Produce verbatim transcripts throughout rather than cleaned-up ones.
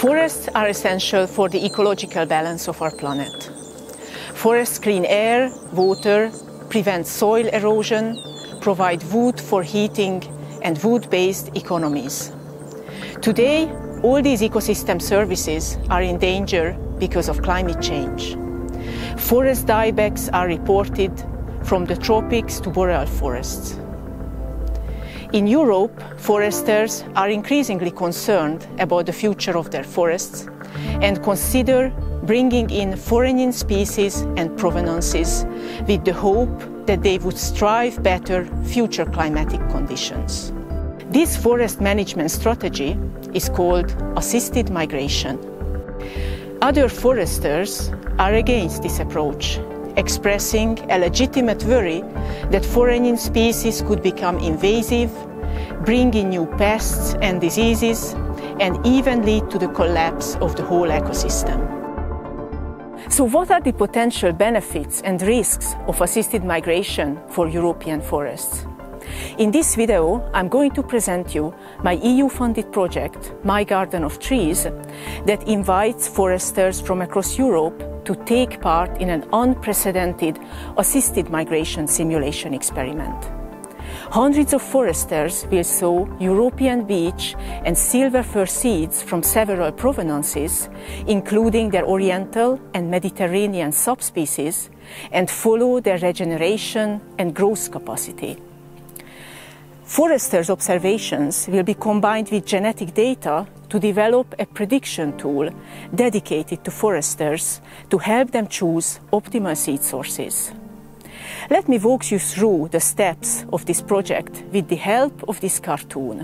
Forests are essential for the ecological balance of our planet. Forests clean air, water, prevent soil erosion, provide wood for heating and wood-based economies. Today, all these ecosystem services are in danger because of climate change. Forest diebacks are reported from the tropics to boreal forests. In Europe, foresters are increasingly concerned about the future of their forests and consider bringing in foreign species and provenances with the hope that they would strive better future climatic conditions. This forest management strategy is called assisted migration. Other foresters are against this approach, expressing a legitimate worry that foreign species could become invasive, bring in new pests and diseases, and even lead to the collapse of the whole ecosystem. So what are the potential benefits and risks of assisted migration for European forests? In this video, I'm going to present you my E U-funded project, My Garden of Trees, that invites foresters from across Europe to take part in an unprecedented assisted migration simulation experiment. Hundreds of foresters will sow European beech and silver fir seeds from several provenances, including their Oriental and Mediterranean subspecies, and follow their regeneration and growth capacity. Foresters' observations will be combined with genetic data to develop a prediction tool dedicated to foresters to help them choose optimal seed sources. Let me walk you through the steps of this project with the help of this cartoon.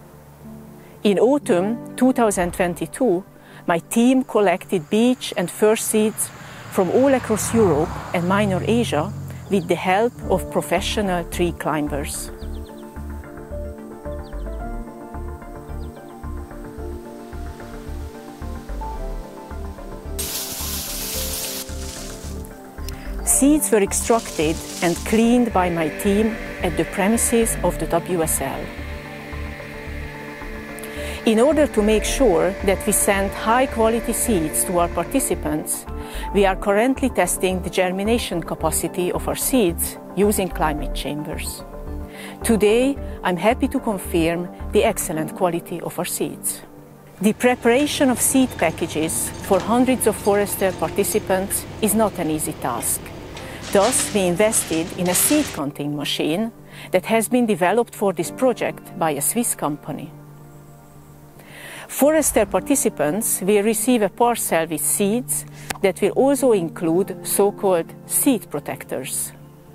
In autumn two thousand twenty-two, my team collected beech and fir seeds from all across Europe and Minor Asia with the help of professional tree climbers. Seeds were extracted and cleaned by my team at the premises of the W S L. In order to make sure that we send high-quality seeds to our participants, we are currently testing the germination capacity of our seeds using climate chambers. Today, I'm happy to confirm the excellent quality of our seeds. The preparation of seed packages for hundreds of forester participants is not an easy task. Thus, we invested in a seed counting machine that has been developed for this project by a Swiss company. Forester participants will receive a parcel with seeds that will also include so-called seed protectors.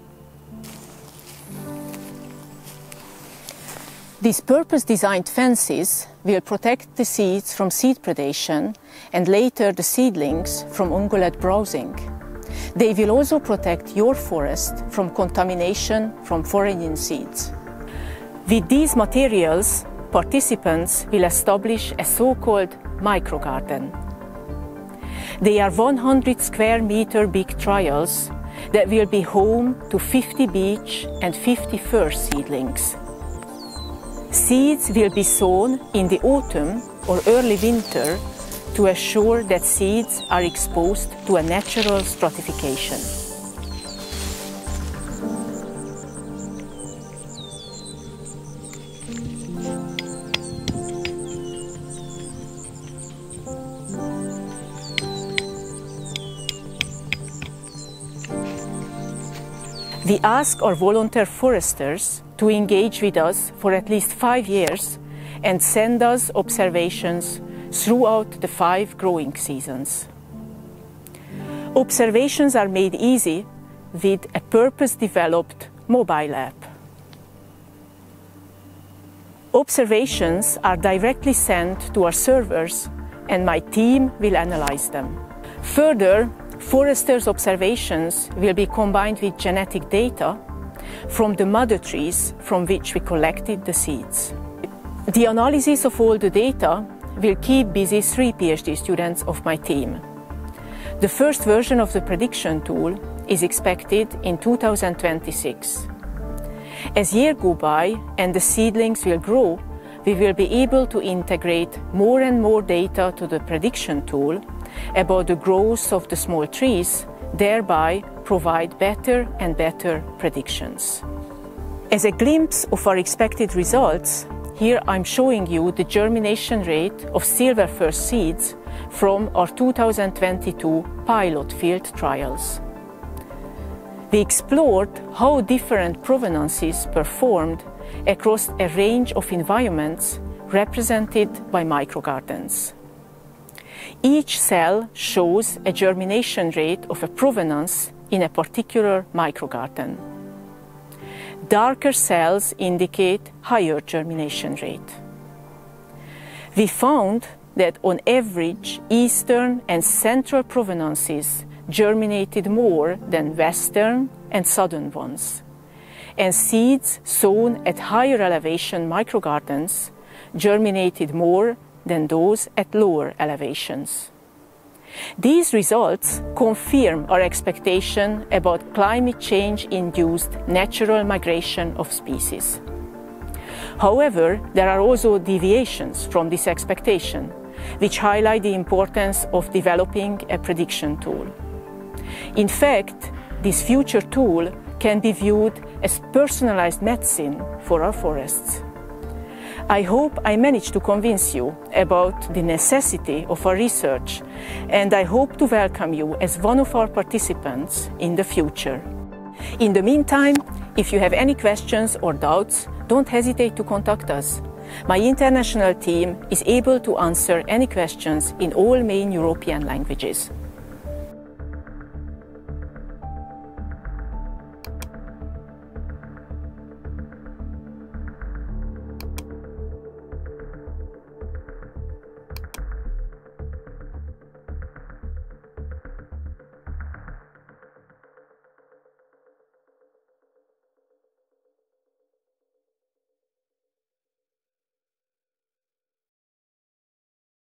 These purpose-designed fences will protect the seeds from seed predation and later the seedlings from ungulate browsing. They will also protect your forest from contamination from foreign seeds. With these materials, participants will establish a so-called microgarden. They are one hundred square meter big trials that will be home to fifty beech and fifty fir seedlings. Seeds will be sown in the autumn or early winter to assure that seeds are exposed to a natural stratification. We ask our volunteer foresters to engage with us for at least five years and send us observations throughout the five growing seasons. Observations are made easy with a purpose-developed mobile app. Observations are directly sent to our servers and my team will analyze them. Further, foresters' observations will be combined with genetic data from the mother trees from which we collected the seeds. The analysis of all the data will keep busy three PhD students of my team. The first version of the prediction tool is expected in two thousand twenty-six. As years go by and the seedlings will grow, we will be able to integrate more and more data to the prediction tool about the growth of the small trees, thereby provide better and better predictions. As a glimpse of our expected results, here I'm showing you the germination rate of silver fir seeds from our two thousand twenty-two pilot field trials. We explored how different provenances performed across a range of environments represented by microgardens. Each cell shows a germination rate of a provenance in a particular microgarden. Darker cells indicate higher germination rate. We found that on average, eastern and central provenances germinated more than western and southern ones, and seeds sown at higher elevation microgardens germinated more than those at lower elevations. These results confirm our expectation about climate change-induced natural migration of species. However, there are also deviations from this expectation, which highlight the importance of developing a prediction tool. In fact, this future tool can be viewed as personalized medicine for our forests. I hope I managed to convince you about the necessity of our research, and I hope to welcome you as one of our participants in the future. In the meantime, if you have any questions or doubts, don't hesitate to contact us. My international team is able to answer any questions in all main European languages.